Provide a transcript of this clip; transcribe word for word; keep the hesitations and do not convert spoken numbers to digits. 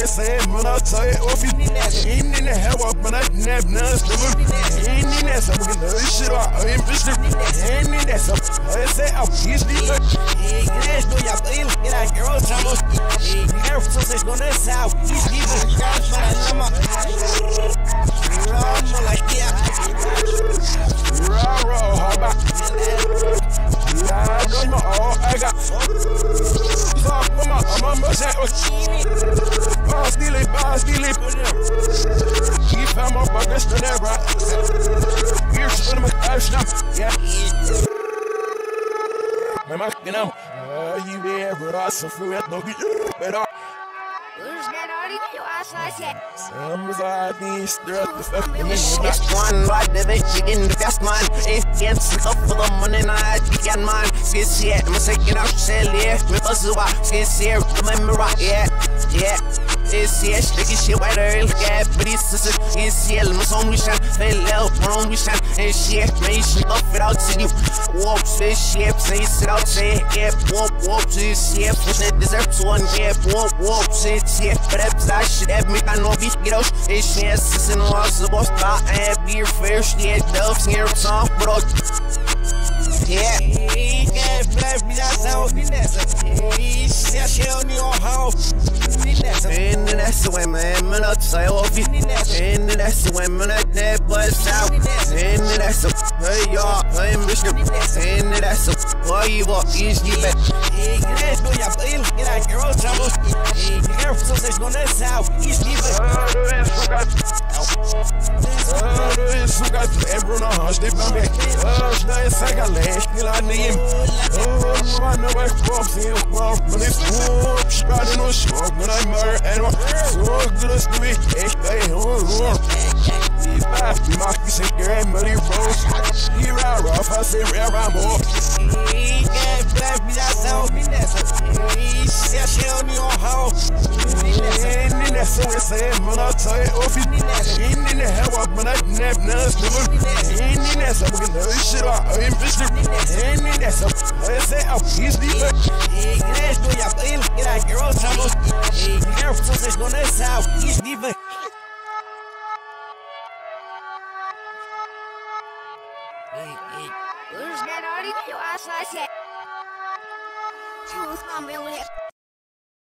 saying, when I tell you, if you ain't in the hell up, but I never nothing. Ain't in that stuff, we can do this shit out. I ain't bitch, ain't in that stuff. I say, I'll kiss the look. Hey, get that, do y'all feel? Get that girl, trouble. Hey, you got to say, go to south. These people, got to I'm a I'm like, yeah. Raw, raw, how about? Yeah, I know my all I got. Fuck with my, I'm a must have. Boss, steal it, boss, steal it. Keep on my buckets to that rock. Here's one of my touch now. Yeah. I'm asking them. Uh, you there, but I suffer at no good. Better. Some I need strut the fuck me. It's one right the way she in the best man. If gets up for the money night, you can man. Skis here, I'm taking out sell here. With us who are skis here, remember right, yeah, yeah. It's here, sticky shit white earl, yeah, but it's just it's here, my song we shine, fail out, wrong we shine, and shit, man, she up it out to you. Walk to this shit, say sit out, say, yeah, walk, walk to this shit, push that dessert to one, yeah, walk, walk, sit here, but that's that shit, that make I know be get out, it's shit, sissing lost the boss, I have beer first, yeah, doves here, song, but all, yeah. Yeah, black me that's how we nessa. Yeah, she on your house. And that's the way, man, man, I'll say off it. And that's the way, man, I never south. And that's the hey, y'all, hey, Mister And that's the why you walk easy back. Yeah, that's no, y'all feel. Get out, girl, trouble. Yeah, you got to say, go to south. Easy back. Oh, this is got everyone on hush, they bump it. Oh, it's like a leg, kill I need him. Oh, I know I come see you, but it's warm. Shroud in a short, when I murder animal. So good to me, hey, oh, Lord. He's back, you must be sick, you're in muddy rose. You're out rough, I say, rare, I'm off. He can't blast me, that's how me, that's a he's she on your house. And then that's what we're saying, when I tell you, if you need that, ain't in the hell up, but I never nothing. Ain't in that stuff, we can do this shit out. I ain't bitch, ain't in that stuff. I say, I'll kiss the look. Hey, get that, do y'all feel? Get that girl, trouble. Hey, you got to say, go to south. Kiss the look. Who's that already? You asked I said. Who's coming with it?